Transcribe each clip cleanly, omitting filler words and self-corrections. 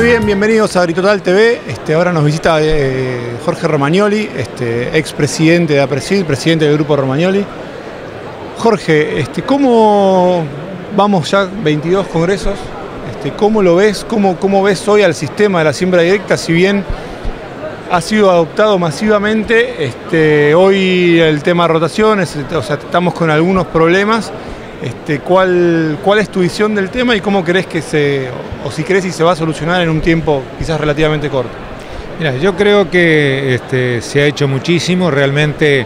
bien, bienvenidos a Agritotal TV. Ahora nos visita Jorge Romagnoli, expresidente de APRESID, presidente del Grupo Romagnoli. Jorge, ¿cómo vamos ya 22 congresos? ¿Cómo lo ves? ¿Cómo ves hoy al sistema de la siembra directa? Si bien ha sido adoptado masivamente, hoy el tema de rotaciones, estamos con algunos problemas. ¿Cuál es tu visión del tema y cómo crees que si crees si se va a solucionar en un tiempo quizás relativamente corto? Mira, yo creo que se ha hecho muchísimo, realmente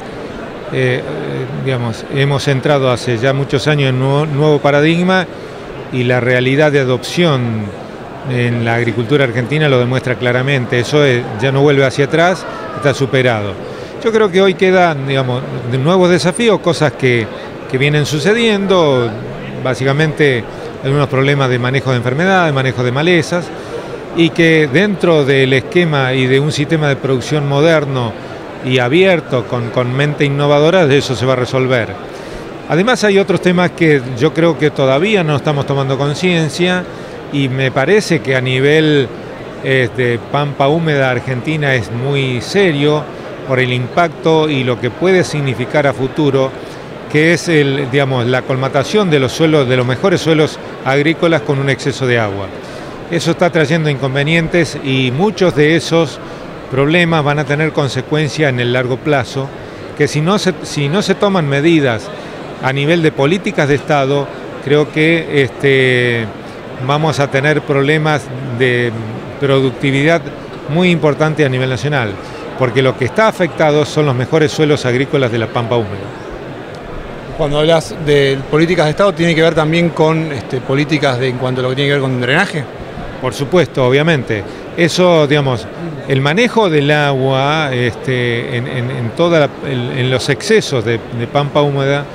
hemos entrado hace ya muchos años en un nuevo paradigma y la realidad de adopción en la agricultura argentina lo demuestra claramente. Eso ya no vuelve hacia atrás, está superado. Yo creo que hoy quedan nuevos desafíos, cosas que vienen sucediendo, básicamente algunos problemas de manejo de enfermedades, manejo de malezas, y que dentro del esquema y de un sistema de producción moderno y abierto, con mente innovadora, de eso se va a resolver. Además hay otros temas que yo creo que todavía no estamos tomando conciencia y me parece que a nivel de pampa húmeda argentina es muy serio por el impacto y lo que puede significar a futuro, que es la colmatación de los suelos, de los mejores suelos agrícolas con un exceso de agua. Eso está trayendo inconvenientes y muchos de esos problemas van a tener consecuencias en el largo plazo, que si no se toman medidas a nivel de políticas de Estado, creo que vamos a tener problemas de productividad muy importantes a nivel nacional, porque lo que está afectado son los mejores suelos agrícolas de la pampa húmeda. Cuando hablas de políticas de Estado, ¿tiene que ver también con políticas en cuanto a lo que tiene que ver con drenaje? Por supuesto, obviamente. Eso, el manejo del agua en los excesos de pampa húmeda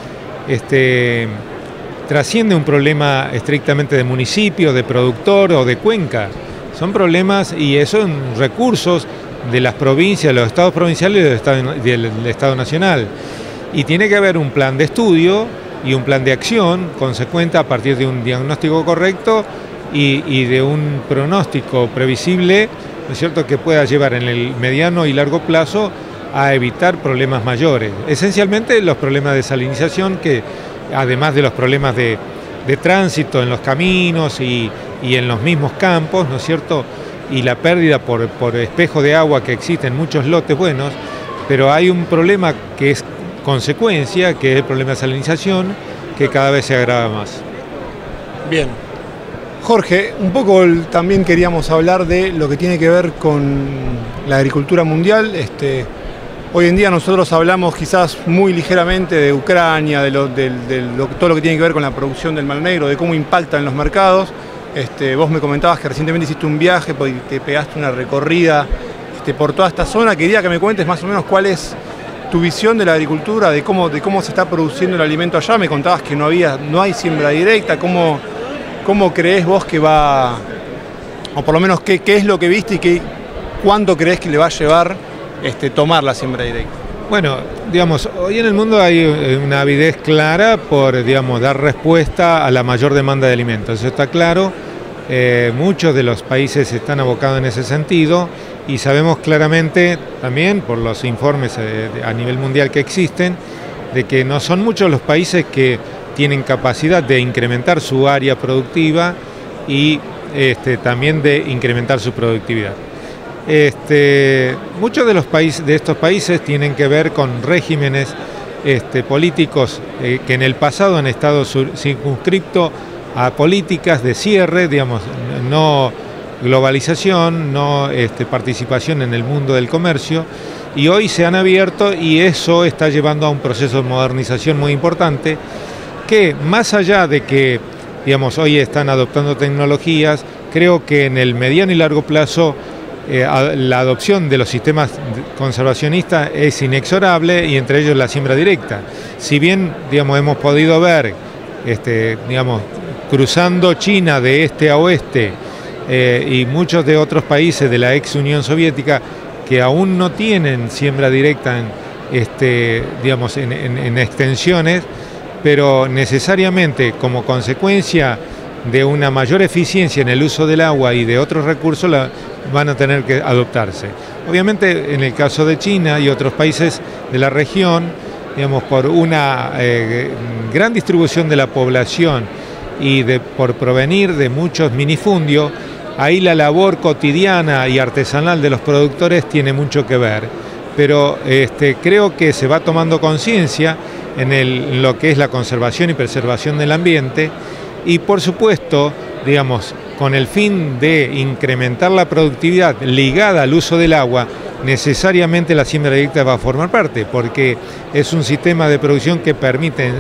trasciende un problema estrictamente de municipio, de productor o de cuenca. Son problemas y son recursos de las provincias, de los estados provinciales y del Estado nacional. Y tiene que haber un plan de estudio y un plan de acción consecuente a partir de un diagnóstico correcto y de un pronóstico previsible, ¿no es cierto?, que pueda llevar en el mediano y largo plazo a evitar problemas mayores. Esencialmente los problemas de salinización, que además de los problemas de tránsito en los caminos y en los mismos campos, ¿no es cierto?, y la pérdida por espejo de agua que existe en muchos lotes buenos, pero hay un problema que es consecuencia, que es el problema de salinización, que cada vez se agrava más. Bien. Jorge, un poco también queríamos hablar de lo que tiene que ver con la agricultura mundial. Hoy en día nosotros hablamos quizás muy ligeramente de Ucrania, de todo lo que tiene que ver con la producción del Mar Negro, de cómo impacta en los mercados. Vos me comentabas que recientemente hiciste un viaje, te pegaste una recorrida por toda esta zona. Quería que me cuentes más o menos cuál es tu visión de la agricultura, de cómo se está produciendo el alimento allá. Me contabas que no hay siembra directa. ¿Cómo crees vos que va, o por lo menos qué es lo que viste y cuánto crees que le va a llevar tomar la siembra directa? Bueno, hoy en el mundo hay una avidez clara por, dar respuesta a la mayor demanda de alimentos. Eso está claro. Muchos de los países están abocados en ese sentido y sabemos claramente también por los informes a nivel mundial que existen de que no son muchos los países que tienen capacidad de incrementar su área productiva y también de incrementar su productividad. Muchos de estos países tienen que ver con regímenes políticos que en el lado han estado circunscriptos a políticas de cierre, no globalización, no participación en el mundo del comercio, y hoy se han abierto y eso está llevando a un proceso de modernización muy importante que, más allá de que hoy están adoptando tecnologías, creo que en el mediano y largo plazo la adopción de los sistemas conservacionistas es inexorable, y entre ellos la siembra directa. Si bien hemos podido ver cruzando China de este a oeste y muchos de otros países de la ex Unión Soviética que aún no tienen siembra directa en extensiones, pero necesariamente como consecuencia de una mayor eficiencia en el uso del agua y de otros recursos van a tener que adoptarse. Obviamente en el caso de China y otros países de la región, digamos, por una gran distribución de la población y por provenir de muchos minifundios, ahí la labor cotidiana y artesanal de los productores tiene mucho que ver. Pero creo que se va tomando conciencia en lo que es la conservación y preservación del ambiente y, por supuesto, digamos, con el fin de incrementar la productividad ligada al uso del agua, necesariamente la siembra directa va a formar parte, porque es un sistema de producción que permite,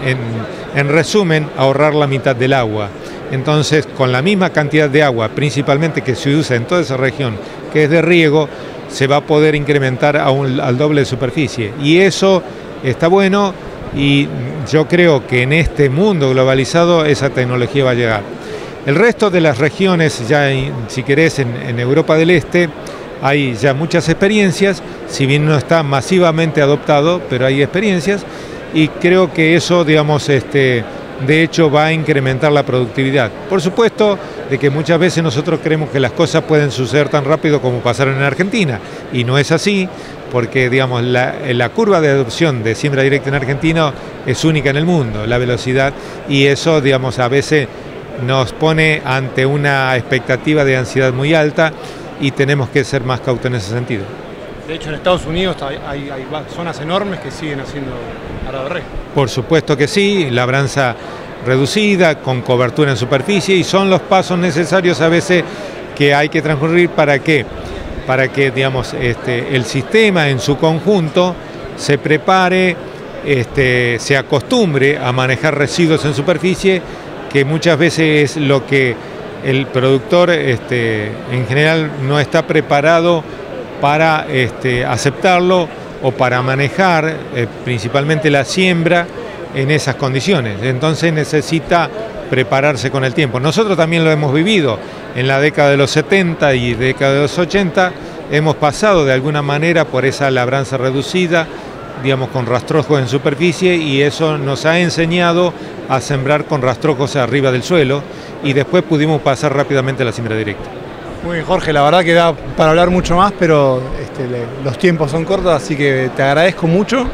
en resumen, ahorrar la mitad del agua. Entonces, con la misma cantidad de agua, principalmente que se usa en toda esa región, que es de riego, se va a poder incrementar al doble de superficie. Y eso está bueno y yo creo que en este mundo globalizado esa tecnología va a llegar. El resto de las regiones, ya si querés, en Europa del Este, hay ya muchas experiencias, si bien no está masivamente adoptado, pero hay experiencias y creo que eso, digamos, de hecho va a incrementar la productividad. Por supuesto de que muchas veces nosotros creemos que las cosas pueden suceder tan rápido como pasaron en Argentina y no es así, porque digamos la curva de adopción de siembra directa en Argentina es única en el mundo, la velocidad, y eso, digamos, a veces nos pone ante una expectativa de ansiedad muy alta y tenemos que ser más cautos en ese sentido. De hecho, en Estados Unidos hay zonas enormes que siguen haciendo arado de rey. Por supuesto que sí, labranza reducida, con cobertura en superficie, y son los pasos necesarios a veces que hay que transcurrir para que digamos, el sistema en su conjunto se prepare, se acostumbre a manejar residuos en superficie, que muchas veces es lo que el productor en general no está preparado para aceptarlo o para manejar principalmente la siembra en esas condiciones. Entonces necesita prepararse con el tiempo. Nosotros también lo hemos vivido en la década de los 70 y década de los 80, hemos pasado de alguna manera por esa labranza reducida, digamos, con rastrojos en superficie, y eso nos ha enseñado a sembrar con rastrojos arriba del suelo, y después pudimos pasar rápidamente a la siembra directa. Muy bien, Jorge, la verdad que da para hablar mucho más, pero los tiempos son cortos, así que te agradezco mucho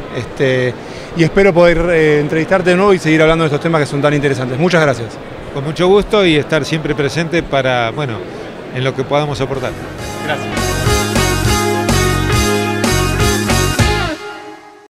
y espero poder entrevistarte de nuevo y seguir hablando de estos temas que son tan interesantes. Muchas gracias. Con mucho gusto y estar siempre presente para, bueno, en lo que podamos aportar. Gracias.